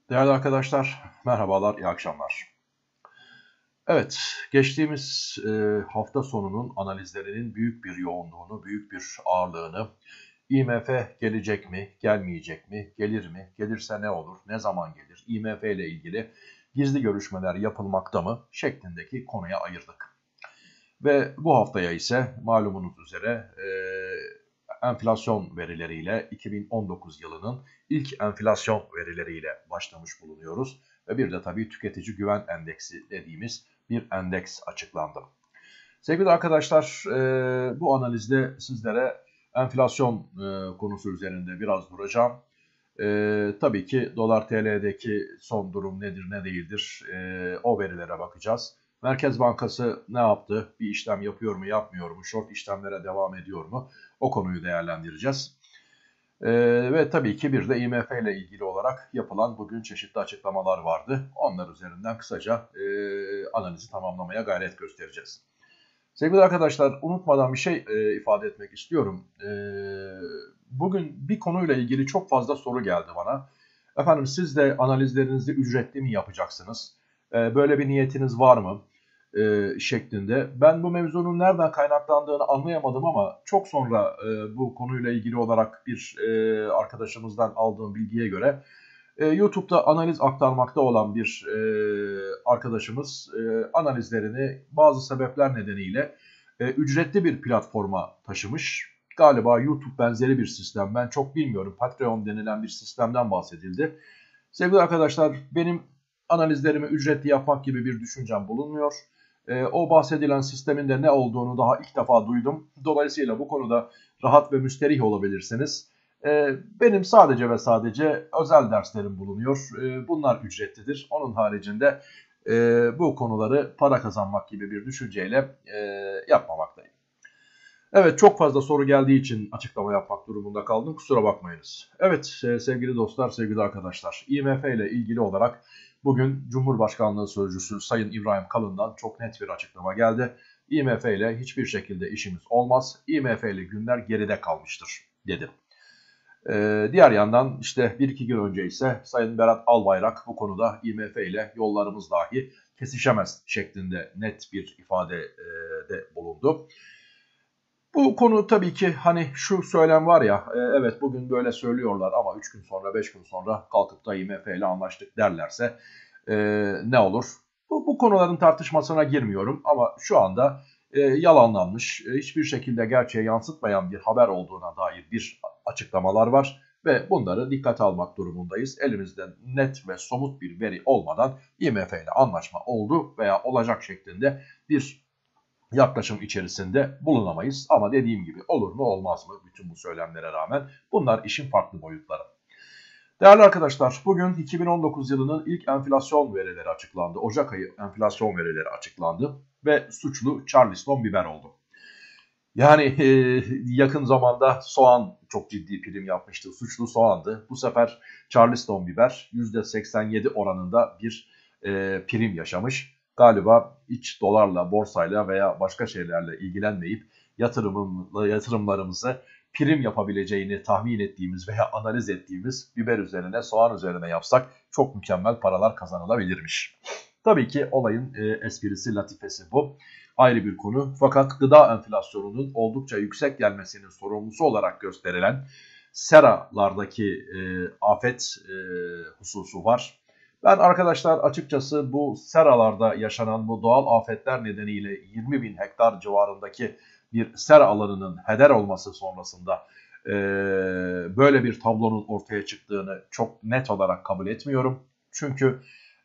Değerli arkadaşlar, merhabalar, iyi akşamlar. Evet, geçtiğimiz hafta sonunun analizlerinin büyük bir yoğunluğunu, büyük bir ağırlığını, IMF gelecek mi, gelmeyecek mi, gelir mi, gelirse ne olur, ne zaman gelir, IMF ile ilgili gizli görüşmeler yapılmakta mı şeklindeki konuya ayırdık. Ve bu haftaya ise malumunuz üzere enflasyon verileriyle 2019 yılının ilk enflasyon verileriyle başlamış bulunuyoruz. Ve bir de tabii tüketici güven endeksi dediğimiz bir endeks açıklandı. Sevgili arkadaşlar, bu analizde sizlere enflasyon konusu üzerinde biraz duracağım. Tabii ki dolar TL'deki son durum nedir ne değildir o verilere bakacağız. Merkez Bankası ne yaptı? Bir işlem yapıyor mu yapmıyor mu? Short işlemlere devam ediyor mu? O konuyu değerlendireceğiz. Ve tabii ki bir de IMF ile ilgili olarak yapılan bugün çeşitli açıklamalar vardı. Onlar üzerinden kısaca analizi tamamlamaya gayret göstereceğiz. Sevgili arkadaşlar, unutmadan bir şey ifade etmek istiyorum. Bugün bir konuyla ilgili çok fazla soru geldi bana. Efendim siz de analizlerinizi ücretli mi yapacaksınız? Böyle bir niyetiniz var mı? Şeklinde. Ben bu mevzunun nereden kaynaklandığını anlayamadım ama çok sonra bu konuyla ilgili olarak bir arkadaşımızdan aldığım bilgiye göre YouTube'da analiz aktarmakta olan bir arkadaşımız analizlerini bazı sebepler nedeniyle ücretli bir platforma taşımış. Galiba YouTube benzeri bir sistem. Ben çok bilmiyorum. Patreon denilen bir sistemden bahsedildi. Sevgili arkadaşlar, benim analizlerimi ücretli yapmak gibi bir düşüncem bulunmuyor. O bahsedilen sistemin de ne olduğunu daha ilk defa duydum. Dolayısıyla bu konuda rahat ve müsterih olabilirsiniz. Benim sadece ve sadece özel derslerim bulunuyor. Bunlar ücretlidir. Onun haricinde bu konuları para kazanmak gibi bir düşünceyle yapmamaktayım. Evet, çok fazla soru geldiği için açıklama yapmak durumunda kaldım. Kusura bakmayınız. Evet sevgili dostlar, sevgili arkadaşlar. IMF ile ilgili olarak bugün Cumhurbaşkanlığı Sözcüsü Sayın İbrahim Kalın'dan çok net bir açıklama geldi. IMF ile hiçbir şekilde işimiz olmaz. IMF ile günler geride kalmıştır dedi. Diğer yandan işte bir iki gün önce ise Sayın Berat Albayrak bu konuda IMF ile yollarımız dahi kesişemez şeklinde net bir ifadede bulundu. Bu konu tabii ki hani şu söylem var ya, evet bugün böyle söylüyorlar ama 3 gün sonra 5 gün sonra kalkıp da IMF ile anlaştık derlerse ne olur? Bu konuların tartışmasına girmiyorum ama şu anda yalanlanmış, hiçbir şekilde gerçeğe yansıtmayan bir haber olduğuna dair bir açıklamalar var. Ve bunları dikkate almak durumundayız. Elimizde net ve somut bir veri olmadan IMF ile anlaşma oldu veya olacak şeklinde bir yaklaşım içerisinde bulunamayız. Ama dediğim gibi olur mu olmaz mı bütün bu söylemlere rağmen bunlar işin farklı boyutları. Değerli arkadaşlar, bugün 2019 yılının ilk enflasyon verileri açıklandı. Ocak ayı enflasyon verileri açıklandı ve suçlu Charleston biber oldu. Yani yakın zamanda soğan çok ciddi prim yapmıştı. Suçlu soğandı. Bu sefer Charleston biber %87 oranında bir prim yaşamış. Galiba hiç dolarla, borsayla veya başka şeylerle ilgilenmeyip yatırımlarımızı prim yapabileceğini tahmin ettiğimiz veya analiz ettiğimiz biber üzerine, soğan üzerine yapsak çok mükemmel paralar kazanılabilirmiş. Tabii ki olayın esprisi, latifesi bu. Ayrı bir konu. Fakat gıda enflasyonunun oldukça yüksek gelmesinin sorumlusu olarak gösterilen seralardaki afet hususu var. Ben arkadaşlar açıkçası bu seralarda yaşanan bu doğal afetler nedeniyle 20 bin hektar civarındaki bir sera alanının heder olması sonrasında böyle bir tablonun ortaya çıktığını çok net olarak kabul etmiyorum. Çünkü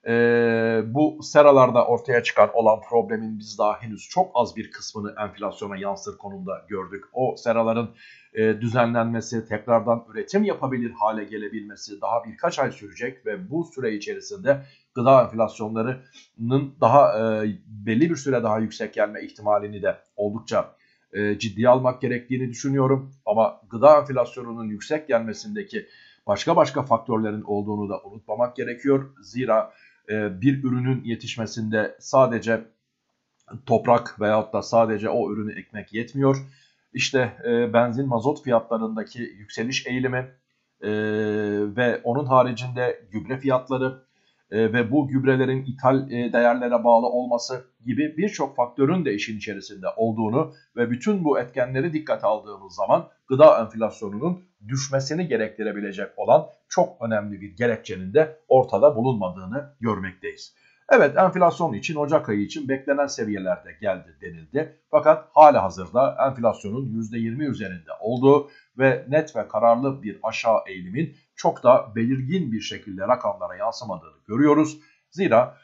bu seralarda ortaya çıkan olan problemin biz daha henüz çok az bir kısmını enflasyona yansır konumda gördük. O seraların düzenlenmesi, tekrardan üretim yapabilir hale gelebilmesi daha birkaç ay sürecek ve bu süre içerisinde gıda enflasyonlarının daha belli bir süre daha yüksek gelme ihtimalini de oldukça ciddiye almak gerektiğini düşünüyorum. Ama gıda enflasyonunun yüksek gelmesindeki başka faktörlerin olduğunu da unutmamak gerekiyor. Zira bir ürünün yetişmesinde sadece toprak veyahut da sadece o ürünü ekmek yetmiyor. İşte benzin, mazot fiyatlarındaki yükseliş eğilimi, ve onun haricinde gübre fiyatları ve bu gübrelerin ithal değerlere bağlı olması gibi birçok faktörün de işin içerisinde olduğunu ve bütün bu etkenleri dikkate aldığımız zaman gıda enflasyonunun düşmesini gerektirebilecek olan çok önemli bir gerekçenin de ortada bulunmadığını görmekteyiz. Evet, enflasyon için Ocak ayı için beklenen seviyelerde geldi denildi. Fakat halihazırda enflasyonun %20 üzerinde olduğu ve net ve kararlı bir aşağı eğilimin çok da belirgin bir şekilde rakamlara yansımadığını görüyoruz. Zira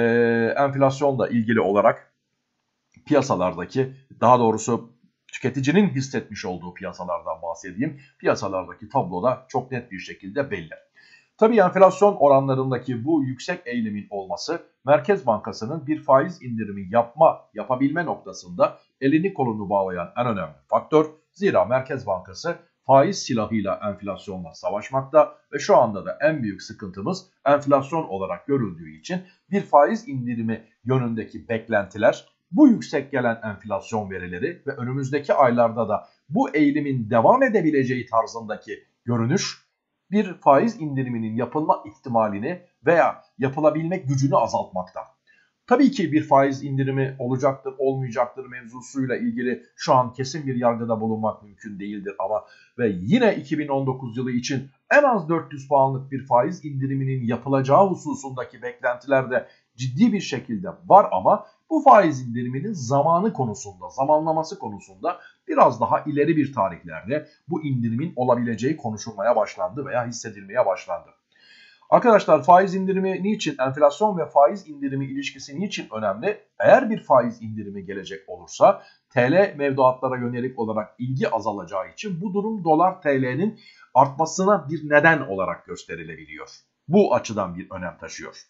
enflasyonla ilgili olarak piyasalardaki, daha doğrusu tüketicinin hissetmiş olduğu piyasalardan bahsedeyim. Piyasalardaki tabloda çok net bir şekilde belli. Tabii enflasyon oranlarındaki bu yüksek eğilimin olması Merkez Bankası'nın bir faiz indirimi yapabilme noktasında elini kolunu bağlayan en önemli faktör. Zira Merkez Bankası faiz silahıyla enflasyonla savaşmakta ve şu anda da en büyük sıkıntımız enflasyon olarak görüldüğü için bir faiz indirimi yönündeki beklentiler, bu yüksek gelen enflasyon verileri ve önümüzdeki aylarda da bu eğilimin devam edebileceği tarzındaki görünüş bir faiz indiriminin yapılma ihtimalini veya yapılabilme gücünü azaltmakta. Tabii ki bir faiz indirimi olacaktır, olmayacaktır mevzusuyla ilgili şu an kesin bir yargıda bulunmak mümkün değildir ama ve yine 2019 yılı için en az 400 puanlık bir faiz indiriminin yapılacağı hususundaki beklentiler de ciddi bir şekilde var ama bu faiz indiriminin zamanı konusunda, zamanlaması konusunda biraz daha ileri bir tarihlerde bu indirimin olabileceği konuşulmaya başlandı veya hissedilmeye başlandı. Arkadaşlar, faiz indirimi niçin, enflasyon ve faiz indirimi ilişkisi niçin önemli? Eğer bir faiz indirimi gelecek olursa TL mevduatlara yönelik olarak ilgi azalacağı için bu durum dolar TL'nin artmasına bir neden olarak gösterilebiliyor. Bu açıdan bir önem taşıyor.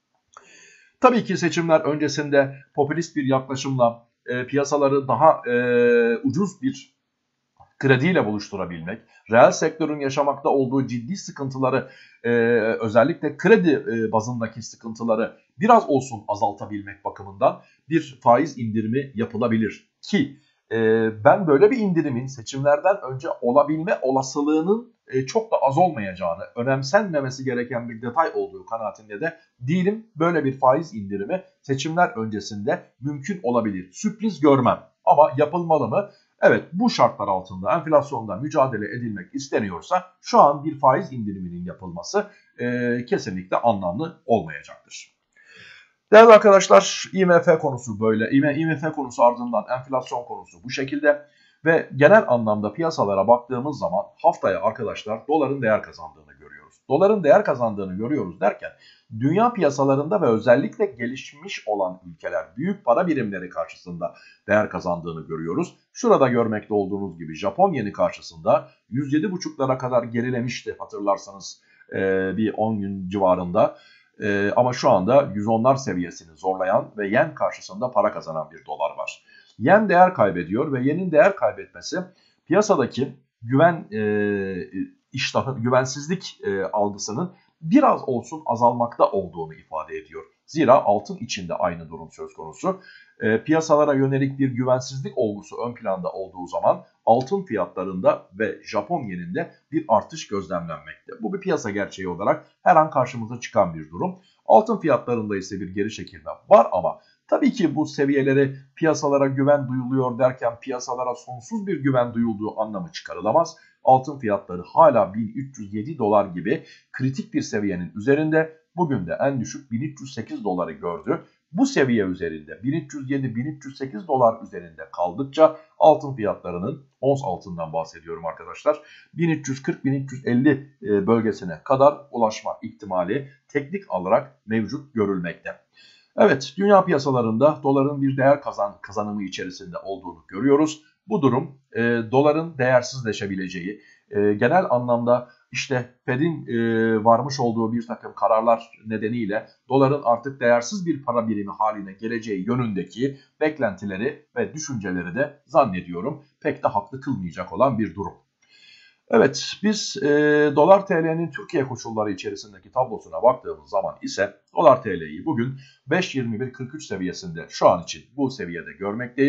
Tabii ki seçimler öncesinde popülist bir yaklaşımla piyasaları daha ucuz bir krediyle buluşturabilmek, reel sektörün yaşamakta olduğu ciddi sıkıntıları, özellikle kredi bazındaki sıkıntıları biraz olsun azaltabilmek bakımından bir faiz indirimi yapılabilir. Ki ben böyle bir indirimin seçimlerden önce olabilme olasılığının çok da az olmayacağını, önemsenmemesi gereken bir detay olduğu kanaatinde de değilim. Böyle bir faiz indirimi seçimler öncesinde mümkün olabilir. Sürpriz görmem ama yapılmalı mı? Evet, bu şartlar altında enflasyonda mücadele edilmek isteniyorsa şu an bir faiz indiriminin yapılması kesinlikle anlamlı olmayacaktır. Değerli arkadaşlar, IMF konusu böyle. IMF konusu ardından enflasyon konusu bu şekilde. Ve genel anlamda piyasalara baktığımız zaman haftaya arkadaşlar doların değer kazandığını görüyoruz. Doların değer kazandığını görüyoruz derken dünya piyasalarında ve özellikle gelişmiş olan ülkeler büyük para birimleri karşısında değer kazandığını görüyoruz. Şurada görmekte olduğunuz gibi Japon yeni karşısında 107,5'lara kadar gerilemişti hatırlarsanız bir 10 gün civarında. Ama şu anda 110'lar seviyesini zorlayan ve yen karşısında para kazanan bir dolar var. Yen değer kaybediyor ve yenin değer kaybetmesi piyasadaki güvensizlik algısının biraz olsun azalmakta olduğunu ifade ediyor. Zira altın içinde aynı durum söz konusu. Piyasalara yönelik bir güvensizlik olgusu ön planda olduğu zaman altın fiyatlarında ve Japon yeninde bir artış gözlemlenmekte. Bu bir piyasa gerçeği olarak her an karşımıza çıkan bir durum. Altın fiyatlarında ise bir geri çekilme var ama tabii ki bu seviyeleri piyasalara güven duyuluyor derken piyasalara sonsuz bir güven duyulduğu anlamı çıkarılamaz. Altın fiyatları hala 1307 dolar gibi kritik bir seviyenin üzerinde. Bugün de en düşük 1308 doları gördü. Bu seviye üzerinde 1307-1308 dolar üzerinde kaldıkça altın fiyatlarının, ons altından bahsediyorum arkadaşlar, 1340-1350 bölgesine kadar ulaşma ihtimali teknik olarak mevcut görülmekte. Evet, dünya piyasalarında doların bir değer kazanımı içerisinde olduğunu görüyoruz. Bu durum doların değersizleşebileceği, genel anlamda işte Fed'in varmış olduğu bir takım kararlar nedeniyle doların artık değersiz bir para birimi haline geleceği yönündeki beklentileri ve düşünceleri de zannediyorum pek de haklı kılmayacak olan bir durum. Evet, biz dolar TL'nin Türkiye koşulları içerisindeki tablosuna baktığımız zaman ise dolar TL'yi bugün 5.21.43 seviyesinde şu an için bu seviyede görmekteyiz.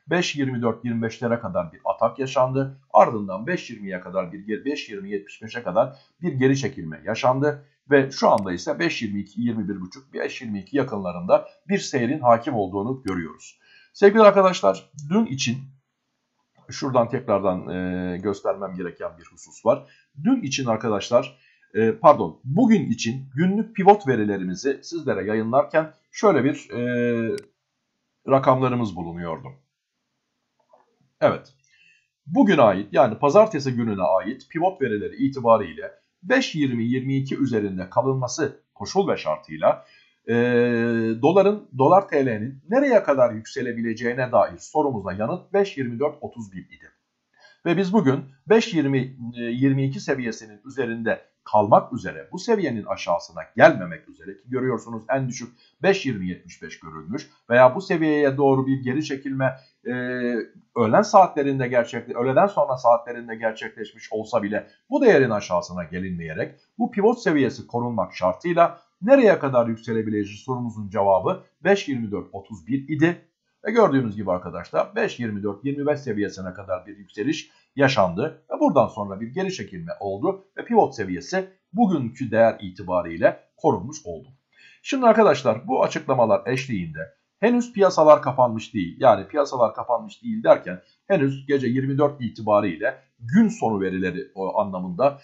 5.24-25'lere kadar bir atak yaşandı. Ardından 5.20'ye kadar 5.20-75'e kadar bir geri çekilme yaşandı. Ve şu anda ise 5.22-21.5, 5.22 yakınlarında bir seyrin hakim olduğunu görüyoruz. Sevgili arkadaşlar, dün için şuradan tekrardan göstermem gereken bir husus var. Dün için arkadaşlar, bugün için günlük pivot verilerimizi sizlere yayınlarken şöyle bir rakamlarımız bulunuyordu. Evet, bugüne ait, yani pazartesi gününe ait pivot verileri itibariyle 5.20-22 üzerinde kalınması koşul ve şartıyla dolar TL'nin nereye kadar yükselebileceğine dair sorumuza yanıt 5.24.31 idi. Ve biz bugün 5.20-22 seviyesinin üzerinde kalmak üzere, bu seviyenin aşağısına gelmemek üzere, ki görüyorsunuz en düşük 5.20-75 görülmüş veya bu seviyeye doğru bir geri çekilme öğleden sonra saatlerinde gerçekleşmiş olsa bile bu değerin aşağısına gelinmeyerek bu pivot seviyesi korunmak şartıyla nereye kadar yükselebileceği sorumuzun cevabı 5.24.31 idi. Ve gördüğünüz gibi arkadaşlar 5.24-25 seviyesine kadar bir yükseliş yaşandı. Ve buradan sonra bir geri çekilme oldu ve pivot seviyesi bugünkü değer itibariyle korunmuş oldu. Şimdi arkadaşlar, bu açıklamalar eşliğinde henüz piyasalar kapanmış değil. Yani piyasalar kapanmış değil derken henüz gece 24 itibariyle gün sonu verileri anlamında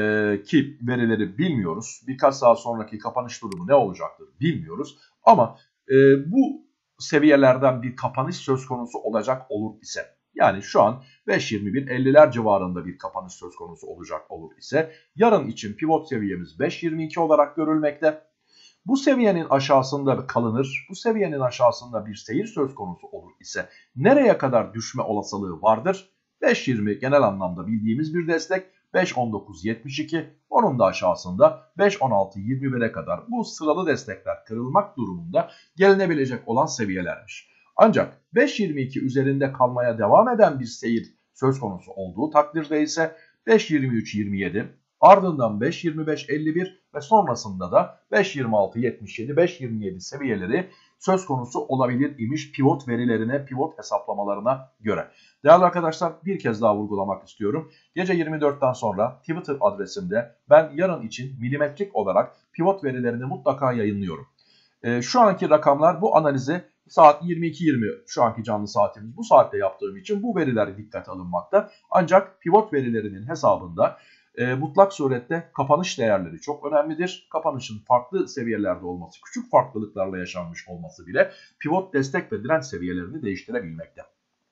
ki verileri bilmiyoruz. Birkaç saat sonraki kapanış durumu ne olacaktır bilmiyoruz. Ama bu seviyelerden bir kapanış söz konusu olacak olur ise, yani şu an 5.21-50'ler civarında bir kapanış söz konusu olacak olur ise, yarın için pivot seviyemiz 5.22 olarak görülmekte. Bu seviyenin aşağısında kalınır, bu seviyenin aşağısında bir seyir söz konusu olur ise nereye kadar düşme olasılığı vardır? 5.20 genel anlamda bildiğimiz bir destek, 5.19.72, onun da aşağısında 5.16.21'e kadar bu sıralı destekler kırılmak durumunda gelinebilecek olan seviyelermiş. Ancak 5.22 üzerinde kalmaya devam eden bir seyir söz konusu olduğu takdirde ise 5.23.27, ardından 5.25.51 ve sonrasında da 5.26.77, 5.27 seviyeleri söz konusu olabilir imiş pivot verilerine, pivot hesaplamalarına göre. Değerli arkadaşlar, bir kez daha vurgulamak istiyorum. Gece 24'ten sonra Twitter adresimde ben yarın için milimetrik olarak pivot verilerini mutlaka yayınlıyorum. Şu anki rakamlar, bu analizi saat 22.20 şu anki canlı saatimiz, bu saatte yaptığım için bu veriler dikkate alınmakta. Ancak pivot verilerinin hesabında mutlak surette kapanış değerleri çok önemlidir. Kapanışın farklı seviyelerde olması, küçük farklılıklarla yaşanmış olması bile pivot destek ve direnç seviyelerini değiştirebilmekte.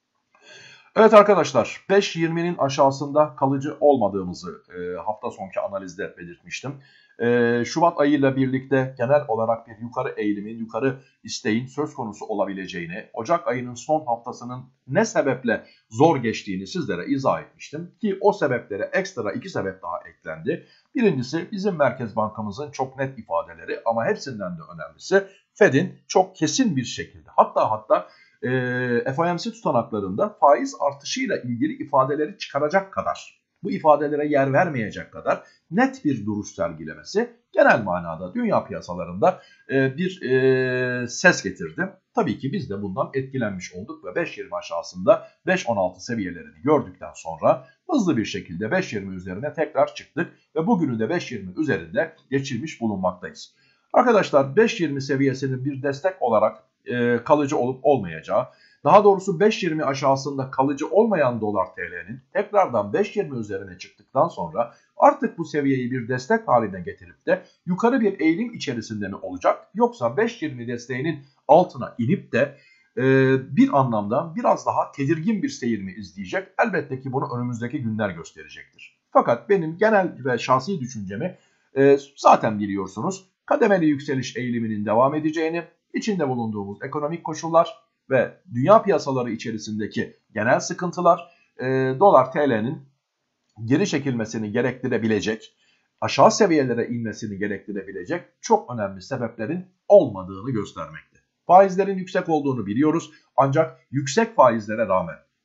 Evet arkadaşlar, 5.20'nin aşağısında kalıcı olmadığımızı hafta sonki analizde belirtmiştim. Şubat ayıyla birlikte genel olarak bir yukarı eğilimin, yukarı isteğin söz konusu olabileceğini, Ocak ayının son haftasının ne sebeple zor geçtiğini sizlere izah etmiştim. Ki o sebeplere ekstra 2 sebep daha eklendi. Birincisi bizim Merkez Bankamızın çok net ifadeleri, ama hepsinden de önemlisi Fed'in çok kesin bir şekilde hatta FOMC tutanaklarında faiz artışıyla ilgili ifadeleri çıkaracak kadar, bu ifadelere yer vermeyecek kadar net bir duruş sergilemesi genel manada dünya piyasalarında bir ses getirdi. Tabii ki biz de bundan etkilenmiş olduk ve 5.20 aşağısında 5.16 seviyelerini gördükten sonra hızlı bir şekilde 5.20 üzerine tekrar çıktık ve bugünü de 5.20 üzerinde geçirmiş bulunmaktayız. Arkadaşlar, 5.20 seviyesinin bir destek olarak kalıcı olup olmayacağı, daha doğrusu 5.20 aşağısında kalıcı olmayan dolar TL'nin tekrardan 5.20 üzerine çıktıktan sonra artık bu seviyeyi bir destek haline getirip de yukarı bir eğilim içerisinde mi olacak, yoksa 5.20 desteğinin altına inip de bir anlamda biraz daha tedirgin bir seyir mi izleyecek? Elbette ki bunu önümüzdeki günler gösterecektir. Fakat benim genel ve şahsi düşüncemi zaten biliyorsunuz, kademeli yükseliş eğiliminin devam edeceğini, içinde bulunduğumuz ekonomik koşullar ve dünya piyasaları içerisindeki genel sıkıntılar dolar TL'nin geri çekilmesini gerektirebilecek, aşağı seviyelere inmesini gerektirebilecek çok önemli sebeplerin olmadığını göstermekte. Faizlerin yüksek olduğunu biliyoruz, ancak yüksek faizlere rağmen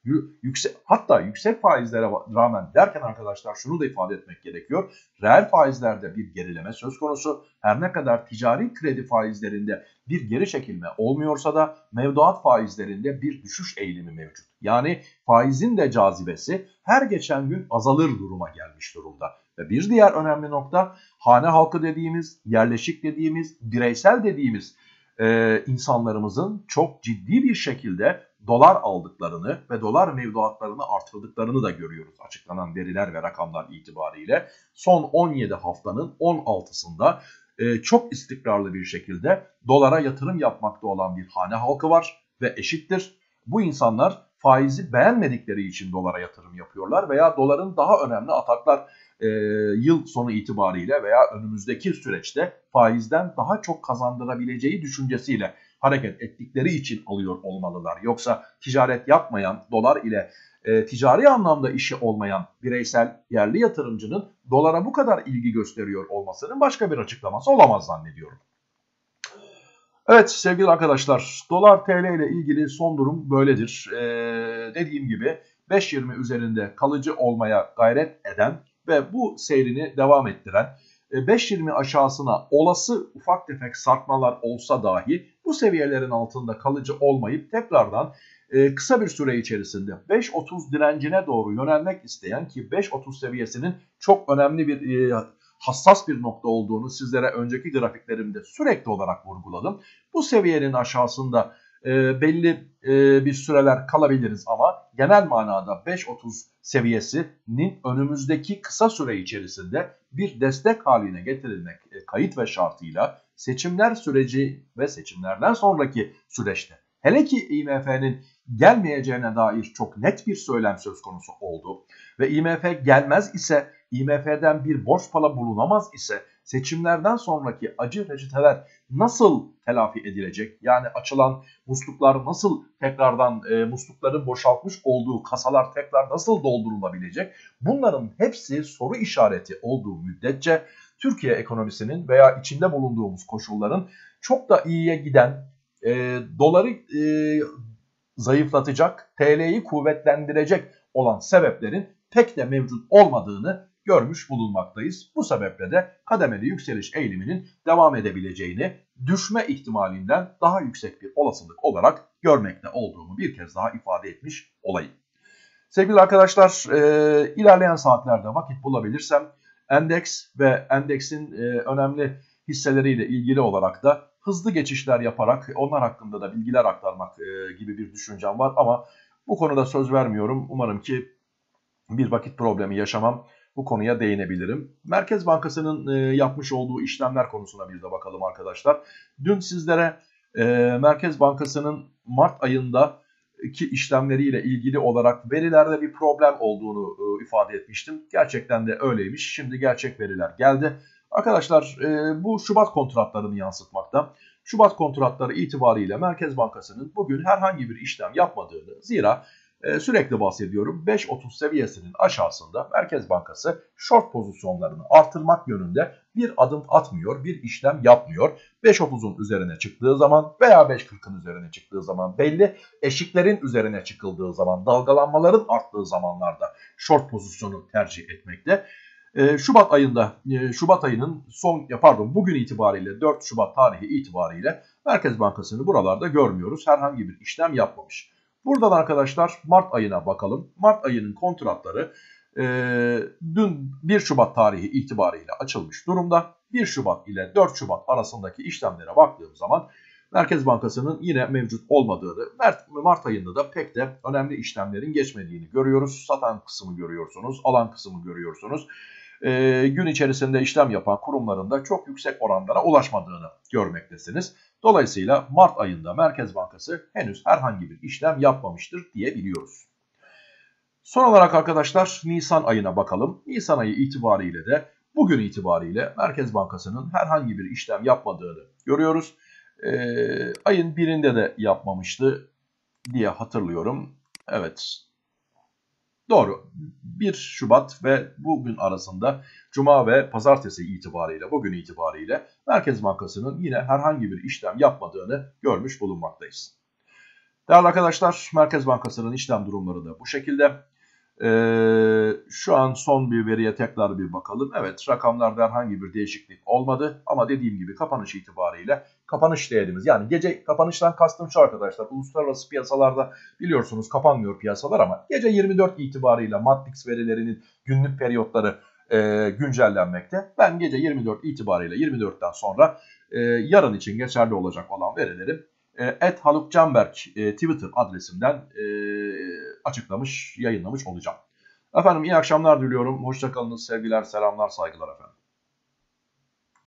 hatta yüksek faizlere rağmen derken arkadaşlar şunu da ifade etmek gerekiyor. Reel faizlerde bir gerileme söz konusu. Her ne kadar ticari kredi faizlerinde bir geri çekilme olmuyorsa da mevduat faizlerinde bir düşüş eğilimi mevcut. Yani faizin de cazibesi her geçen gün azalır duruma gelmiş durumda. Ve bir diğer önemli nokta hane halkı dediğimiz, yerleşik dediğimiz, bireysel dediğimiz insanlarımızın çok ciddi bir şekilde dolar aldıklarını ve dolar mevduatlarını artırdıklarını da görüyoruz açıklanan veriler ve rakamlar itibariyle. Son 17 haftanın 16'sında çok istikrarlı bir şekilde dolara yatırım yapmakta olan bir hane halkı var ve eşittir. Bu insanlar faizi beğenmedikleri için dolara yatırım yapıyorlar veya doların daha önemli ataklar yıl sonu itibariyle veya önümüzdeki süreçte faizden daha çok kazandırabileceği düşüncesiyle hareket ettikleri için alıyor olmalılar. Yoksa ticaret yapmayan, dolar ile ticari anlamda işi olmayan bireysel yerli yatırımcının dolara bu kadar ilgi gösteriyor olmasının başka bir açıklaması olamaz zannediyorum. Evet sevgili arkadaşlar, dolar TL ile ilgili son durum böyledir. Dediğim gibi 5.20 üzerinde kalıcı olmaya gayret eden ve bu seyrini devam ettiren 5.20 aşağısına olası ufak tefek sarkmalar olsa dahi bu seviyelerin altında kalıcı olmayıp tekrardan kısa bir süre içerisinde 5.30 direncine doğru yönelmek isteyen ki 5.30 seviyesinin çok önemli bir hassas bir nokta olduğunu sizlere önceki grafiklerimde sürekli olarak vurguladım. Bu seviyenin aşağısında belli bir süreler kalabiliriz ama genel manada 5.30 seviyesinin önümüzdeki kısa süre içerisinde bir destek haline getirilmek kayıt ve şartıyla seçimler süreci ve seçimlerden sonraki süreçte hele ki IMF'nin gelmeyeceğine dair çok net bir söylem söz konusu oldu ve IMF gelmez ise IMF'den bir borç para bulunamaz ise seçimlerden sonraki acı reçeteler nasıl telafi edilecek? Yani açılan musluklar nasıl tekrardan muslukların boşaltmış olduğu kasalar tekrar nasıl doldurulabilecek? Bunların hepsi soru işareti olduğu müddetçe Türkiye ekonomisinin veya içinde bulunduğumuz koşulların çok da iyiye giden doları zayıflatacak, TL'yi kuvvetlendirecek olan sebeplerin pek de mevcut olmadığını görmüş bulunmaktayız. Bu sebeple de kademeli yükseliş eğiliminin devam edebileceğini düşme ihtimalinden daha yüksek bir olasılık olarak görmekte olduğumu bir kez daha ifade etmiş olayım. Sevgili arkadaşlar, ilerleyen saatlerde vakit bulabilirsem endeks ve endeksin önemli hisseleriyle ilgili olarak da hızlı geçişler yaparak onlar hakkında da bilgiler aktarmak gibi bir düşüncem var ama bu konuda söz vermiyorum. Umarım ki bir vakit problemi yaşamam. Bu konuya değinebilirim. Merkez Bankası'nın yapmış olduğu işlemler konusuna bir de bakalım arkadaşlar. Dün sizlere Merkez Bankası'nın Mart ayındaki işlemleriyle ilgili olarak verilerde bir problem olduğunu ifade etmiştim. Gerçekten de öyleymiş. Şimdi gerçek veriler geldi. Arkadaşlar bu Şubat kontratlarını yansıtmakta. Şubat kontratları itibariyle Merkez Bankası'nın bugün herhangi bir işlem yapmadığını, zira sürekli bahsediyorum 5.30 seviyesinin aşağısında Merkez Bankası short pozisyonlarını artırmak yönünde bir adım atmıyor, bir işlem yapmıyor. 5.30'un üzerine çıktığı zaman veya 5.40'ın üzerine çıktığı zaman belli eşiklerin üzerine çıkıldığı zaman dalgalanmaların arttığı zamanlarda short pozisyonu tercih etmekte. Şubat ayının bugün itibariyle 4 Şubat tarihi itibariyle Merkez Bankası'nı buralarda görmüyoruz. Herhangi bir işlem yapmamış. Buradan arkadaşlar Mart ayına bakalım. Mart ayının kontratları dün 1 Şubat tarihi itibariyle açılmış durumda. 1 Şubat ile 4 Şubat arasındaki işlemlere baktığım zaman Merkez Bankası'nın yine mevcut olmadığını, Mart ayında da pek de önemli işlemlerin geçmediğini görüyoruz. Satan kısmı görüyorsunuz, alan kısmı görüyorsunuz. Gün içerisinde işlem yapan kurumların da çok yüksek oranlara ulaşmadığını görmektesiniz. Dolayısıyla Mart ayında Merkez Bankası henüz herhangi bir işlem yapmamıştır diyebiliyoruz. Son olarak arkadaşlar Nisan ayına bakalım. Nisan ayı itibariyle de bugün itibariyle Merkez Bankası'nın herhangi bir işlem yapmadığını görüyoruz. Ayın birinde de yapmamıştı diye hatırlıyorum. Evet. Doğru. 1 Şubat ve bugün arasında Cuma ve Pazartesi itibariyle, bugün itibariyle Merkez Bankası'nın yine herhangi bir işlem yapmadığını görmüş bulunmaktayız. Değerli arkadaşlar, Merkez Bankası'nın işlem durumları da bu şekilde. Şu an son bir veriye tekrar bir bakalım. Evet, rakamlarda herhangi bir değişiklik olmadı. Ama dediğim gibi kapanış itibariyle kapanış değerimiz, yani gece kapanıştan kastım şu arkadaşlar. Uluslararası piyasalarda biliyorsunuz kapanmıyor piyasalar ama gece 24 itibariyle Matrix verilerinin günlük periyotları güncellenmekte. Ben gece 24 itibariyle 24'ten sonra yarın için geçerli olacak olan verileri @halukcanberk Twitter adresimden açıklamış, yayınlamış olacağım. Efendim iyi akşamlar diliyorum. Hoşça kalınız. Sevgiler, selamlar, saygılar efendim.